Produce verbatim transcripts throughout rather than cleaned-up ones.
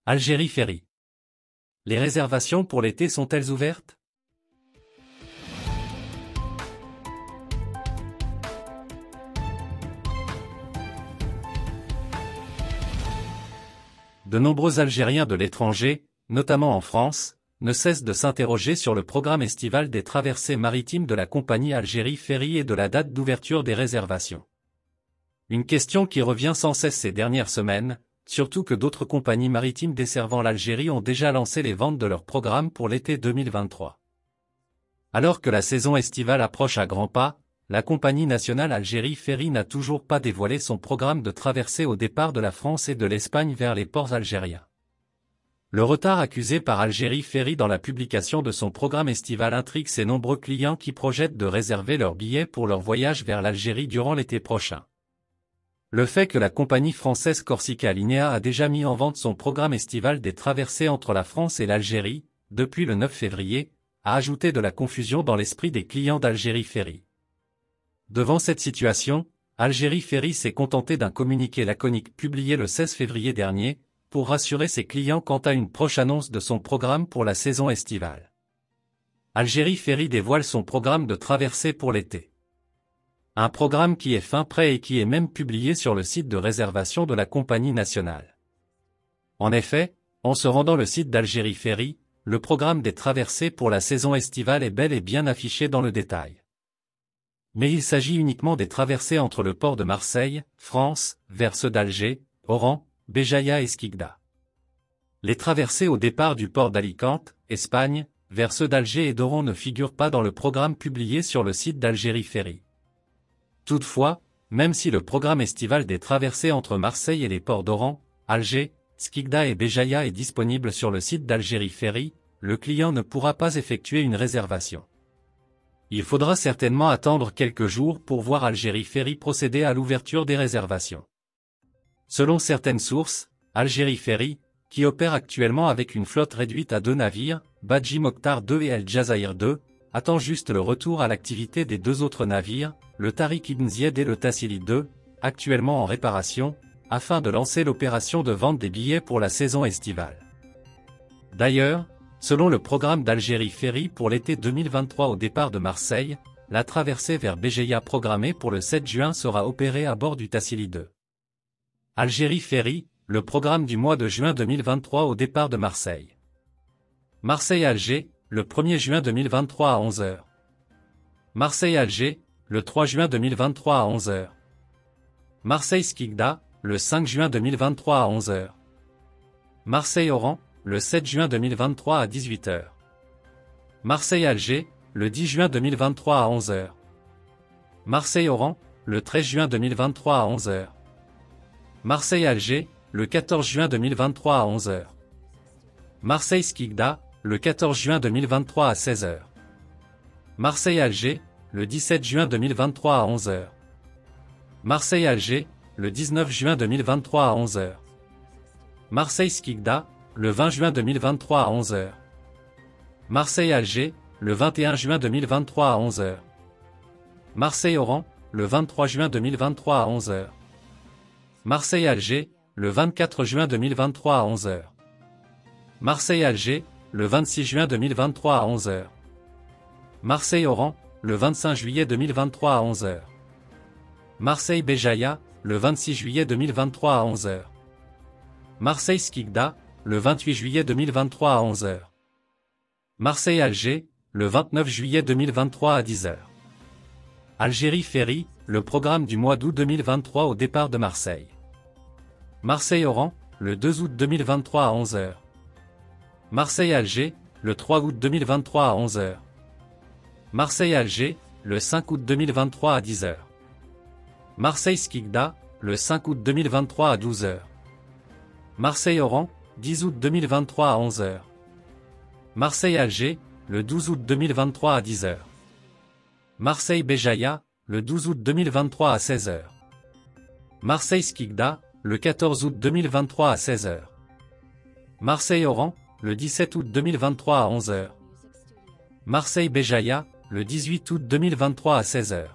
Algérie Ferry. Les réservations pour l'été sont-elles ouvertes? De nombreux Algériens de l'étranger, notamment en France, ne cessent de s'interroger sur le programme estival des traversées maritimes de la compagnie Algérie Ferry et de la date d'ouverture des réservations. Une question qui revient sans cesse ces dernières semaines, surtout que d'autres compagnies maritimes desservant l'Algérie ont déjà lancé les ventes de leurs programmes pour l'été deux mille vingt-trois. Alors que la saison estivale approche à grands pas, la compagnie nationale Algérie Ferry n'a toujours pas dévoilé son programme de traversée au départ de la France et de l'Espagne vers les ports algériens. Le retard accusé par Algérie Ferry dans la publication de son programme estival intrigue ses nombreux clients qui projettent de réserver leurs billets pour leur voyage vers l'Algérie durant l'été prochain. Le fait que la compagnie française Corsica Linea a déjà mis en vente son programme estival des traversées entre la France et l'Algérie, depuis le neuf février, a ajouté de la confusion dans l'esprit des clients d'Algérie Ferry. Devant cette situation, Algérie Ferry s'est contenté d'un communiqué laconique publié le seize février dernier, pour rassurer ses clients quant à une proche annonce de son programme pour la saison estivale. Algérie Ferry dévoile son programme de traversée pour l'été. Un programme qui est fin prêt et qui est même publié sur le site de réservation de la compagnie nationale. En effet, en se rendant le site d'Algérie Ferry, le programme des traversées pour la saison estivale est bel et bien affiché dans le détail. Mais il s'agit uniquement des traversées entre le port de Marseille, France, vers ceux d'Alger, Oran, Béjaïa et Skikda. Les traversées au départ du port d'Alicante, Espagne, vers ceux d'Alger et d'Oran ne figurent pas dans le programme publié sur le site d'Algérie Ferry. Toutefois, même si le programme estival des traversées entre Marseille et les ports d'Oran, Alger, Skikda et Béjaïa est disponible sur le site d'Algérie Ferry, le client ne pourra pas effectuer une réservation. Il faudra certainement attendre quelques jours pour voir Algérie Ferry procéder à l'ouverture des réservations. Selon certaines sources, Algérie Ferry, qui opère actuellement avec une flotte réduite à deux navires, Badji Mokhtar deux et El Jazair deux, attend juste le retour à l'activité des deux autres navires, le Tariq Ibn Ziyed et le Tassili deux, actuellement en réparation, afin de lancer l'opération de vente des billets pour la saison estivale. D'ailleurs, selon le programme d'Algérie Ferry pour l'été deux mille vingt-trois au départ de Marseille, la traversée vers Béjaïa programmée pour le sept juin sera opérée à bord du Tassili deux. Algérie Ferry, le programme du mois de juin deux mille vingt-trois au départ de Marseille. Marseille-Alger, le premier juin deux mille vingt-trois à onze heures. Marseille-Alger, le trois juin deux mille vingt-trois à onze heures. Marseille-Skikda, le cinq juin deux mille vingt-trois à onze heures. Marseille-Oran, le sept juin deux mille vingt-trois à dix-huit heures. Marseille-Alger, le dix juin deux mille vingt-trois à onze heures. Marseille-Oran, le treize juin deux mille vingt-trois à onze heures. Marseille-Alger, le quatorze juin deux mille vingt-trois à onze heures. Marseille-Skikda, le quatorze juin deux mille vingt-trois à seize heures. Marseille-Alger, le dix-sept juin deux mille vingt-trois à onze heures. Marseille-Alger, le dix-neuf juin deux mille vingt-trois à onze heures. Marseille-Skikda, le vingt juin deux mille vingt-trois à onze heures. Marseille-Alger, le vingt et un juin deux mille vingt-trois à onze heures. Marseille-Oran, le vingt-trois juin deux mille vingt-trois à onze heures. Marseille-Alger, le vingt-quatre juin deux mille vingt-trois à onze heures. Marseille-Alger, le vingt-six juin deux mille vingt-trois à onze heures. Marseille-Oran, le vingt-cinq juillet deux mille vingt-trois à onze heures. Marseille-Béjaïa, le vingt-six juillet deux mille vingt-trois à onze heures. Marseille-Skikda, le vingt-huit juillet deux mille vingt-trois à onze heures. Marseille-Alger, le vingt-neuf juillet deux mille vingt-trois à dix heures. Algérie Ferry, le programme du mois d'août deux mille vingt-trois au départ de Marseille. Marseille-Oran, le deux août deux mille vingt-trois à onze heures. Marseille-Alger, le trois août deux mille vingt-trois à onze heures. Marseille-Alger, le cinq août deux mille vingt-trois à dix heures. Marseille-Skikda, le cinq août deux mille vingt-trois à douze heures. Marseille-Oran, dix août deux mille vingt-trois à onze heures. Marseille-Alger, le douze août deux mille vingt-trois à dix heures. Marseille-Béjaïa, le douze août deux mille vingt-trois à seize heures. Marseille-Skikda, le quatorze août deux mille vingt-trois à seize heures. Marseille-Oran, le dix-sept août deux mille vingt-trois à onze heures. Marseille-Béjaïa, le dix-huit août deux mille vingt-trois à seize heures.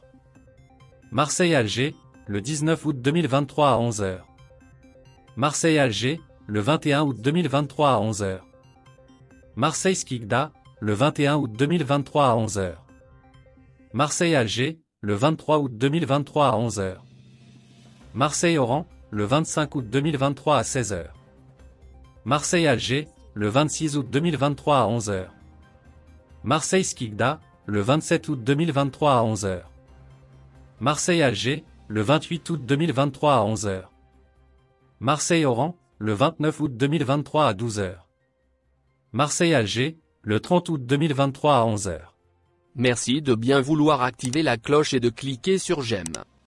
Marseille-Alger, le dix-neuf août deux mille vingt-trois à onze heures. Marseille-Alger, le vingt et un août deux mille vingt-trois à onze heures. Marseille-Skikda, le vingt et un août deux mille vingt-trois à onze heures. Marseille-Alger, le vingt-trois août deux mille vingt-trois à onze heures. Marseille-Oran, le vingt-cinq août deux mille vingt-trois à seize heures. Marseille-Alger, le vingt-six août deux mille vingt-trois à onze heures. Marseille-Skikda, le vingt-sept août deux mille vingt-trois à onze heures. Marseille-Alger, le vingt-huit août deux mille vingt-trois à onze heures. Marseille-Oran, le vingt-neuf août deux mille vingt-trois à douze heures. Marseille-Alger, le trente août deux mille vingt-trois à onze heures. Merci de bien vouloir activer la cloche et de cliquer sur j'aime.